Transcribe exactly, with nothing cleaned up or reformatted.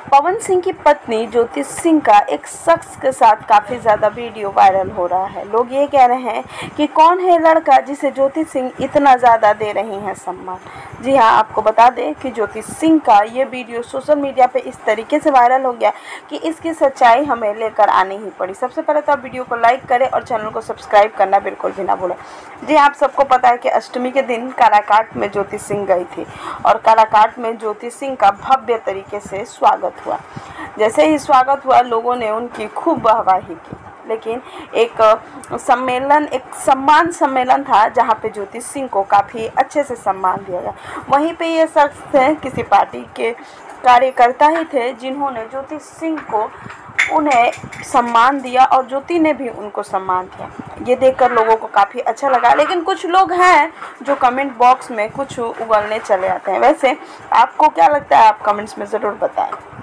पवन सिंह की पत्नी ज्योति सिंह का एक शख्स के साथ काफ़ी ज़्यादा वीडियो वायरल हो रहा है। लोग ये कह रहे हैं कि कौन है लड़का जिसे ज्योति सिंह इतना ज़्यादा दे रही हैं सम्मान। जी हाँ, आपको बता दें कि ज्योति सिंह का ये वीडियो सोशल मीडिया पे इस तरीके से वायरल हो गया कि इसकी सच्चाई हमें लेकर आनी ही पड़ी। सबसे पहले तो आप वीडियो को लाइक करें और चैनल को सब्सक्राइब करना बिल्कुल भी ना भूलें। जी, आप सबको पता है कि अष्टमी के दिन काराकाट में ज्योति सिंह गई थी और काराकाट में ज्योति सिंह का भव्य तरीके से स्वागत हुआ। जैसे ही स्वागत हुआ, लोगों ने उनकी खूब वाहवाही की, लेकिन एक सम्मेलन एक सम्मान सम्मेलन था जहां पे ज्योति सिंह को काफ़ी अच्छे से सम्मान दिया गया। वहीं पे ये शख्स थे, किसी पार्टी के कार्यकर्ता ही थे, जिन्होंने ज्योति सिंह को उन्हें सम्मान दिया और ज्योति ने भी उनको सम्मान दिया। ये देखकर लोगों को काफ़ी अच्छा लगा, लेकिन कुछ लोग हैं जो कमेंट बॉक्स में कुछ उगलने चले आते हैं। वैसे आपको क्या लगता है, आप कमेंट्स में ज़रूर बताएं।